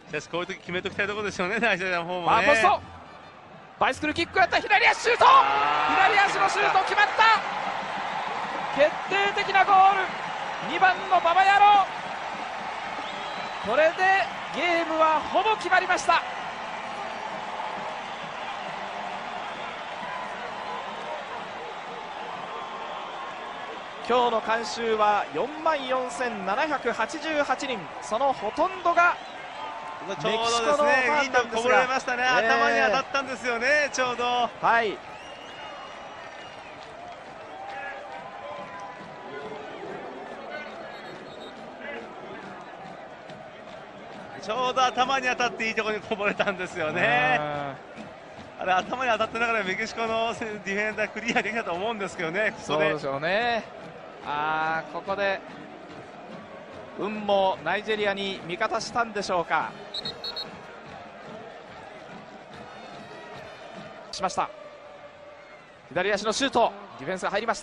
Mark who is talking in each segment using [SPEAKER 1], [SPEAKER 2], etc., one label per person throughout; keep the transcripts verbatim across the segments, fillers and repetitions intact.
[SPEAKER 1] しかしこういう時決めておきたいところですよね、ナイジェリアの方もね。
[SPEAKER 2] ポストバイスクルキックやった左足シュート、左足のシュート決まった。決定的なゴール、にばんのババヤロ。これでゲームはほぼ決まりました。今日の観衆はよんまんよんせんななひゃくはちじゅうはちにん、そのほとんどが
[SPEAKER 1] ちょうどですね、いいとこぼれましたね、えー、頭に当たったんですよね、ちょうど。
[SPEAKER 2] はい。
[SPEAKER 1] ちょうど頭に当たっていいところにこぼれたんですよね。あれ頭に当たってながらメキシコのディフェンダークリアできたと思うんですけどね。
[SPEAKER 2] そうでしょうね。あー、ここで運もナイジェリアに味方したんでしょうか。しました。左足のシュート、ディフェンスが入りました。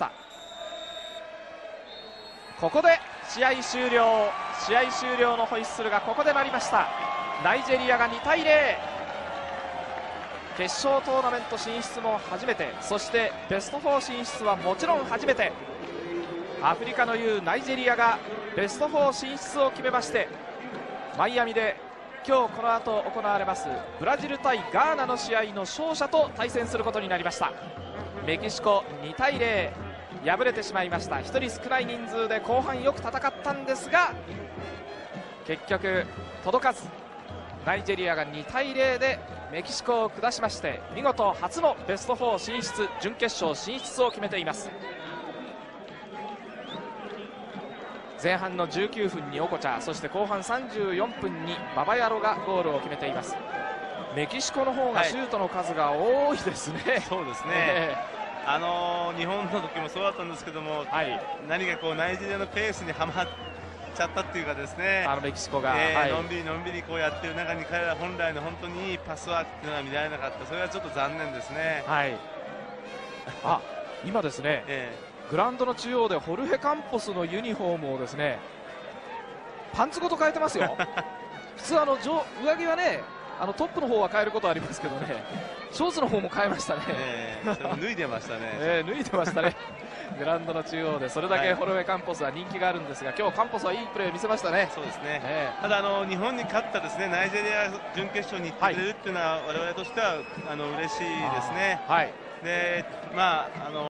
[SPEAKER 2] ここで試合終了、試合終了のホイッスルがここで鳴りました。ナイジェリアがにたいゼロ、決勝トーナメント進出も初めて、そしてベストフォー進出はもちろん初めて。アフリカの雄ナイジェリアがベストフォー進出を決めまして、マイアミで今日この後行われますブラジル対ガーナの試合の勝者と対戦することになりました。メキシコにたいゼロ、敗れてしまいました。ひとり少ない人数で後半よく戦ったんですが結局届かず、ナイジェリアがにたいゼロでメキシコを下しまして、見事初のベストフォー進出、準決勝進出を決めています。前半のじゅうきゅうふんにオコチャ、そして後半さんじゅうよんぷんにババヤロがゴールを決めています。メキシコの方がシュートの数が多いですね。
[SPEAKER 1] はい、そうですね、えー、あのー、日本の時もそうだったんですけども、はい、何かこうナイジェリアのペースにはまっちゃったっていうかですね、
[SPEAKER 2] あのメキシコが、
[SPEAKER 1] えー
[SPEAKER 2] はい、
[SPEAKER 1] のんびりのんびりこうやってる中に彼ら本来の本当にいいパスワークっていうのは見られなかった。それはちょっと残念ですね。はい、
[SPEAKER 2] あ、今ですね、えーグラウンドの中央でホルヘ・カンポスのユニフォームをですねパンツごと変えてますよ。普通あの上上着はね、あのトップの方は変えることはありますけどね、ショーツの方も変えましたね。え
[SPEAKER 1] ー、脱いでましたね。
[SPEAKER 2] えー、脱いでましたね。グラウンドの中央でそれだけホルヘ・カンポスは人気があるんですが、今日カンポスはいいプレーを見せましたね。
[SPEAKER 1] そうですね、えー、ただあの日本に勝ったですねナイジェリア準決勝に行ってくれるっていうのは、はい、我々としてはあの嬉しいですね。はい、でまああの